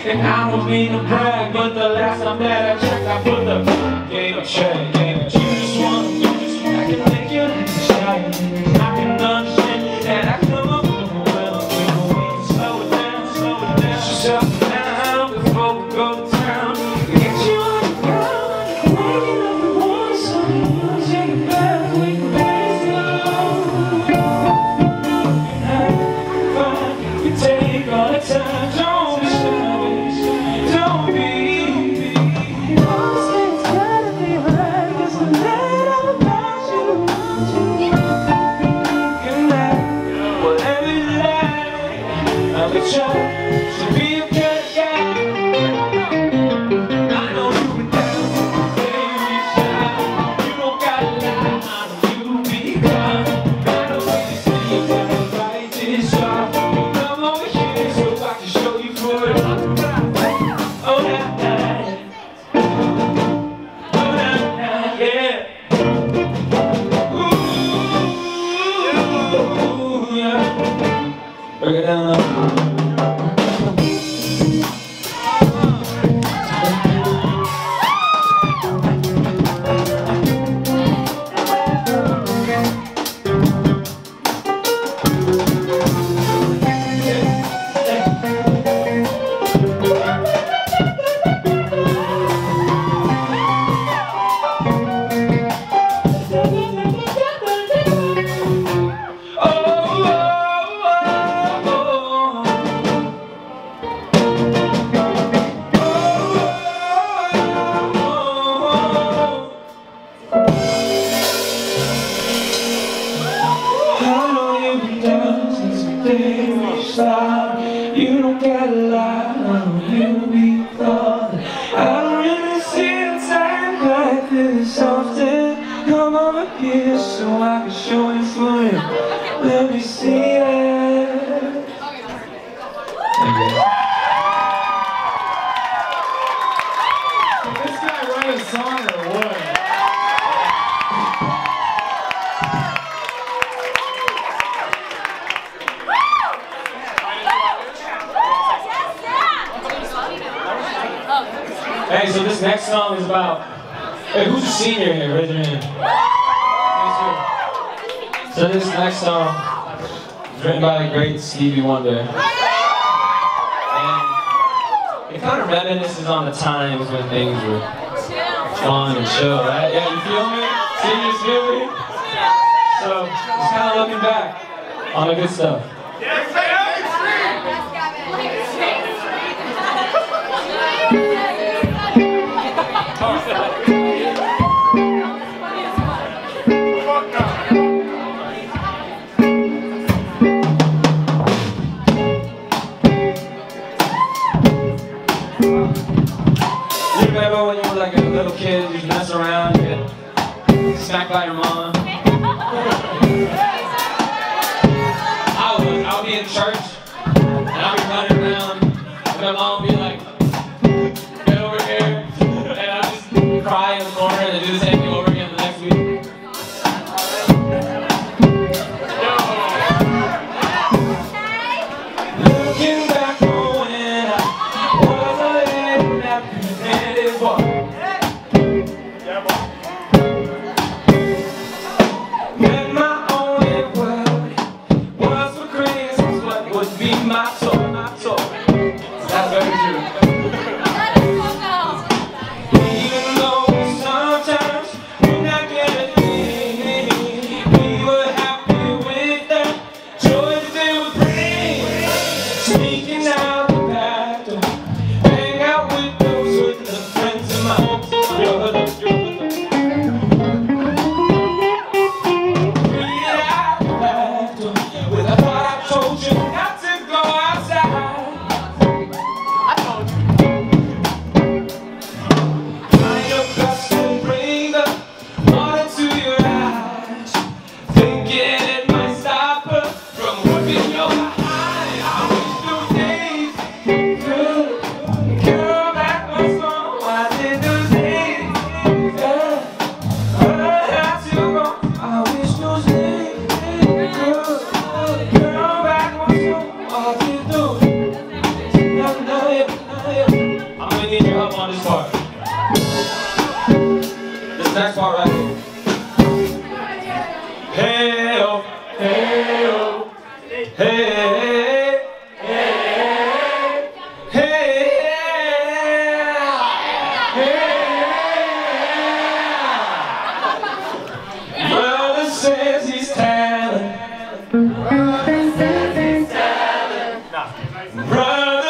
And I don't mean to brag, but the last time that I checked, I put the game of check. You just want to do this, I can make you shy. I can understand that I come up with a well. We can slow it down, so shut down before we go to town. Get you on the ground, waking up the water, so you take it back, we can pass it along. And I find you take all the time, don't be shy, don't be. It's gotta be right, 'cause I'm mad all about you. Good night, whatever you like, I'll be trying to be a good guy. I know you've been down, baby, shy. You don't gotta lie, I know you be kind. I know when you sleep, I fight this shot. Come over here so I can show you for it. Oh, nah, nah. Oh, nah, nah, yeah. Ooh, yeah. Break it down now. You don't gotta lie, I know you'll be fine. I don't really see a time like this often. Come over here so I can show you for you. Let me see it. Did this guy write a song or what? Hey, so this next song is about... Hey, who's a senior here? Raise your hand. So this next song is written by the great Stevie Wonder. And it kind of reminisces on the times when things were fun and chill, right? Yeah, you feel me? Seniors feel me? So, just kind of looking back on the good stuff. You remember when you were like a little kid, you just mess around, you get smacked by your mom? I would be in church, and I'd be running around, and my mom would be like, get over here, and I'd just cry in the corner and do the same thing over again the next week. Looking back on when I was a little nappy boy. brother.